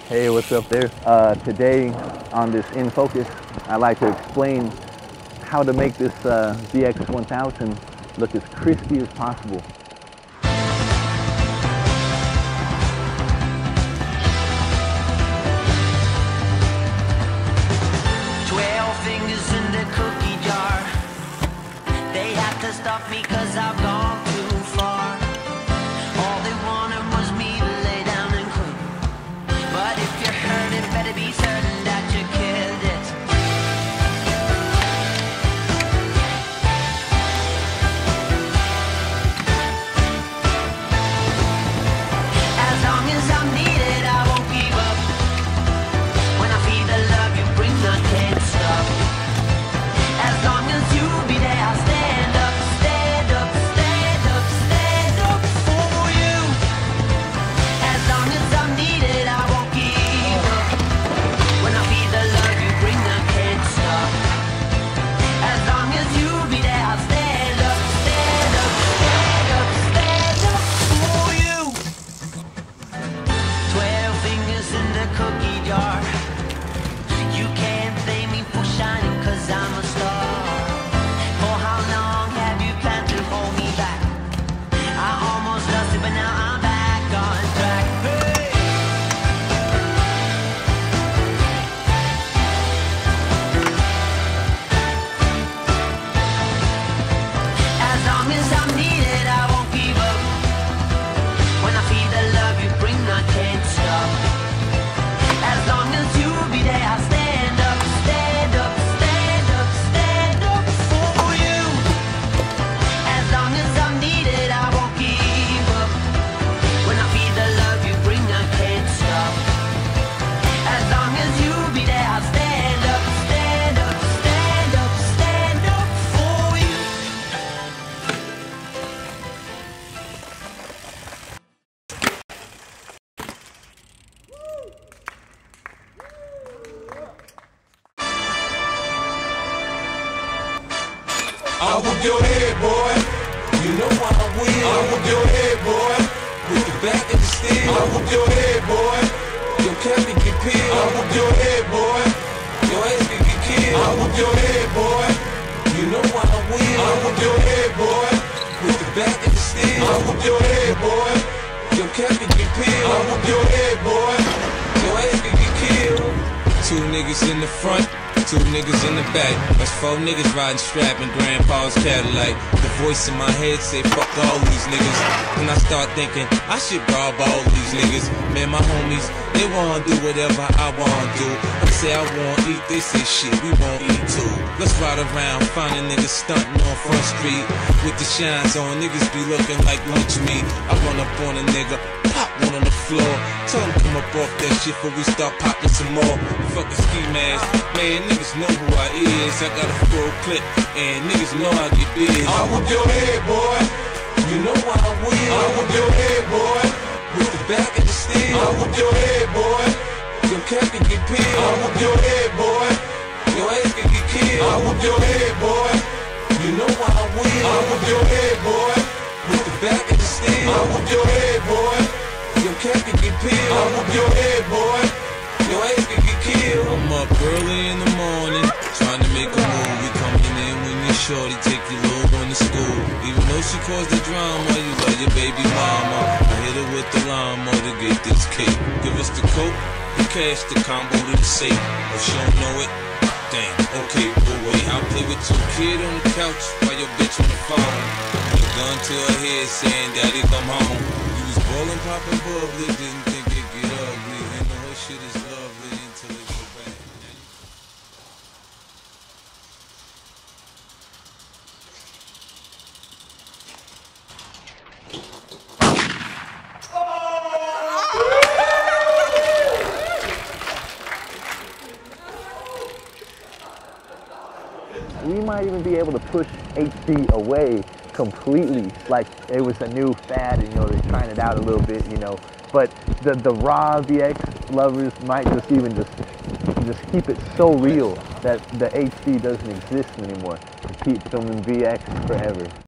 Hey, what's up there? Today on this In Focus, I'd like to explain how to make this VX 1000 look as crispy as possible. Stop me 'cause I've gone too far. All they wanted was me to lay down and quit. But if you heard it, better be certain that you killed it. As long as I'm needed, I won't give up. When I feel the love you bring, I can't stop. As long as you be there, I'll stand up. I whoop your head, boy. You know I will. I whoop your head, boy. With the back of the steel. I whoop your head, boy. Your cap can get peeled. I whoop your head, boy. Your ass can get killed. I whoop your head, boy. You know I will. I whoop your head, boy. With the back of the steel. I whoop your head, boy. Your cap can get peeled. I whoop your head, boy. Your ass can get killed. Two niggas in the front, two niggas in the back. That's four niggas riding strap in grandpa's Cadillac. The voice in my head say fuck all these niggas. And I start thinking I should rob all these niggas. Man, my homies, they wanna do whatever I wanna do. I say I wanna eat, they say shit, we won't eat too. Let's ride around, finding niggas stunting on Front Street. With the shines on, niggas be looking like lunch meat. I run up on a nigga, pop one on the floor. Tell him come up off that shit before we start popping some more. Fucking ski mask, man, niggas know who I is. I got a full clip, and niggas know I get big. I whoop your head, boy. You know I will. I whoop your head, boy. With the back of the steel. I whoop your head, boy. Your cap can get peeled. I whoop your head, boy. Your ass can get killed. I whoop your head, boy. You know I will. I whoop your head, boy. With the back of the steel. I whoop your head, boy. Your cap can get peeled. I whoop your head, boy. Your ass can get killed. I'm up early in the morning, trying to make a move. We coming in when you're shorty, take your little one to school. Even though she caused the drama, you love your baby mama. I hit her with the llama to get this cake. Give us the coke, the cash, the combo to the safe. If she don't know it, damn, okay, but wait. I'll play with your kid on the couch while your bitch on the phone. Put a gun to her head saying, daddy come home. You was ballin', poppin' bubbly, didn't think it'd get ugly. And the whole shit is lovely until it go bad. We might even be able to push HD away completely, like it was a new fad, and they're trying it out a little bit, But the raw VX lovers might just even just keep it so real that the HD doesn't exist anymore. Keep filming VX forever.